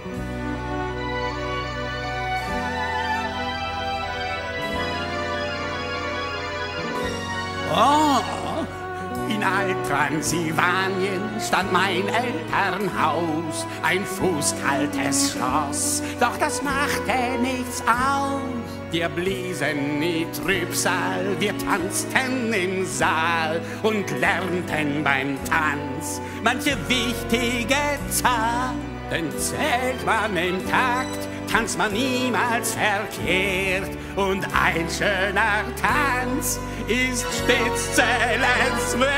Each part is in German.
Oh, in Alt-Transsilvanien stand mein Elternhaus, ein fußkaltes Schloss, doch das machte nichts aus. Wir bliesen nie Trübsal, wir tanzten im Saal und lernten beim Tanz manche wichtige Zahl. Denn zählt man im Takt, tanzt man niemals verkehrt. Und ein schöner Tanz ist stets zählenswert.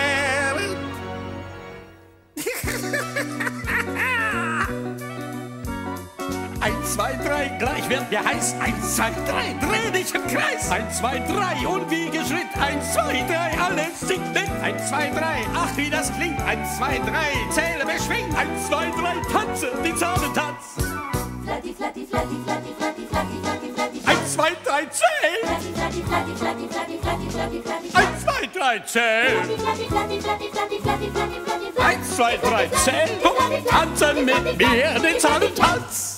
1, 2, 3, gleich wird mir heiß. 1, 2, 3, dreh dich im Kreis. 1, 2, 3, Unwiegeschritt. 1, 2, 3, alles singt mit. 1, 2, 3, ach wie das klingt. 1, 2, 3, zähle beschwingt. 1, 2, 3, tanze, die Zahnentanz. Flatti, flatti, flatti, flatti, flatti, flatti, flatti, flatti. 1, 2, 3, zähl. Flatti, flatti, flatti, flatti, flatti, flatti, flatti, flatti. 1, 2, 3, zähl. Flatti, flatti, flatti, flatti, flatti, flatti, flatti, flatti. 1, 2, 3, zähl. Und tanzen mit mir den Zahnentanz.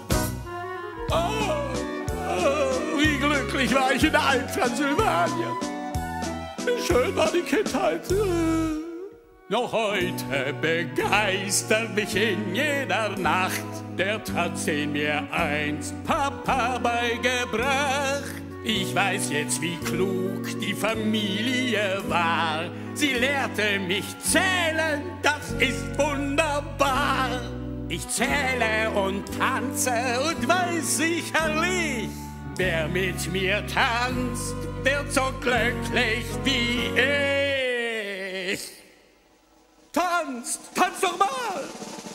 Oh, wie glücklich war ich in Alt-Transsilvanien. Wie schön war die Kindheit. Noch heute begeistert mich in jeder Nacht der Tanz, den mir einst Papa beigebracht. Ich weiß jetzt, wie klug die Familie war. Sie lehrte mich zählen, das ist wunderbar. Ich zähle und tanze und weiß sicherlich, wer mit mir tanzt, wird so glücklich wie ich. Tanzt, tanzt doch mal!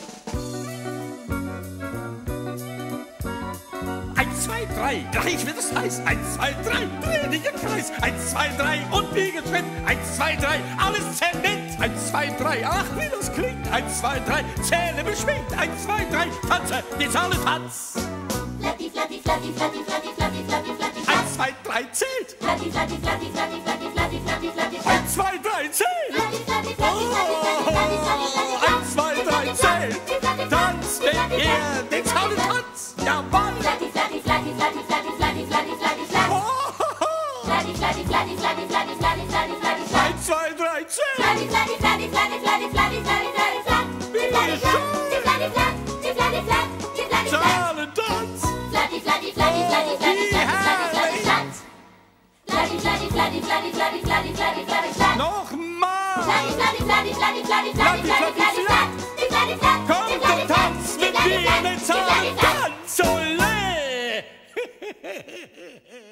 1, 2, 3, gleich wird es heiß. 1, 2, 3, dreh dich im Kreis. 1, 2, 3, und wie geschwind. 1, 2, 3, alles zählt mit. 1, 2, 3, ach wie das klingt. 1, 2, 3, zähle beschwingt. 1, 2, 3, tanze, die Zahnentanz. Flatti, flatti, flatti, flatti, flatti, flatti, flatti, flatti. 1, 2, 3, zählt. Flatti, flatti, flatti, flatti, flatti, flatti, flatti, flatti. 1, 2, 3, zählt. Flatti, flatti, flatti, flatti, flatti, flatti, flatti. 1, 2, 3, zählt. Tanz mit mir den Zahnentanz. Jawohl. Flatti, flatti, flatti, flatti, flatti, flatti, flatti, flatti, flatti. Flatti, flatti, flatti, flatti, flatti, flatti, flatti, flatti, flatti. 1, 2, 3, zählt. Flatti, flatti, flatti, flatti, flatti, flatti, flatti, flatti, flatti. Wie Flatti, schön. flatti, flatti, flatti, flatti, flatti, flatti. Zahnentanz. Flatti, flatti, flatti, flatti, flatti, flatti, flatti, flatti, flatti. Flatti, flatti, flatti, flatti, flatti, flatti, flatti, flatti, flatti. Nochmal. Flatti, flatti, flatti, flatti, flatti, flatti, flatti, flatti, flatti. Kommt und tanzt mit mir den Zahnentanz. Olé.